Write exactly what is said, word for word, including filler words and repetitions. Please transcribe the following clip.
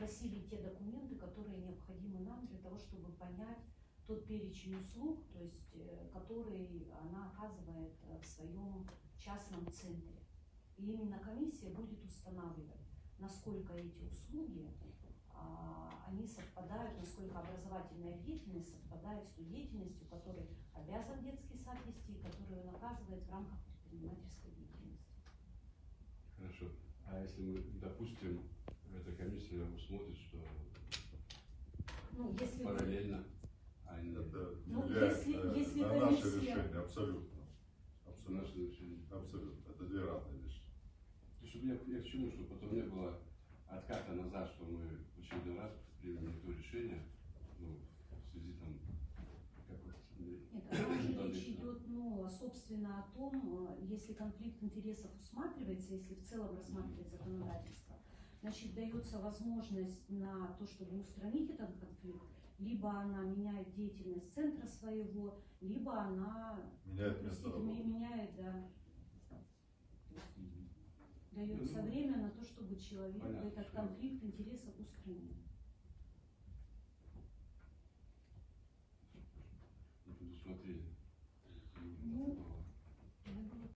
запросили те документы, которые необходимы нам для того, чтобы понять тот перечень услуг, то есть, который она оказывает в своем частном центре. И именно комиссия будет устанавливать, насколько эти услуги, а, они совпадают, насколько образовательная деятельность совпадает с той деятельностью, которой обязан детский сад вести, и которую он оказывает в рамках предпринимательской деятельности. Хорошо. А если мы, допустим, эта комиссия усмотрит, что ну, если параллельно, а не... Это ну, влияет если, на, если на комиссия... наше решение, абсолютно. Абсолютно. Наше решение. Абсолютно. Это две разные вещи. Чтобы я, я к чему, чтобы потом не было отката назад, что мы в очередной раз примем не то решение, ну, в связи там, как вот... Нет, там речь идет, ну, собственно, о том, если конфликт интересов усматривается, если в целом рассматривать законодательство, значит, дается возможность на то, чтобы устранить этот конфликт, либо она меняет деятельность центра своего, либо она меняет место работы. меняет, да, дается время на то, чтобы человек Понятно, этот что... конфликт интересов устранил. Не предусмотрели. Ну,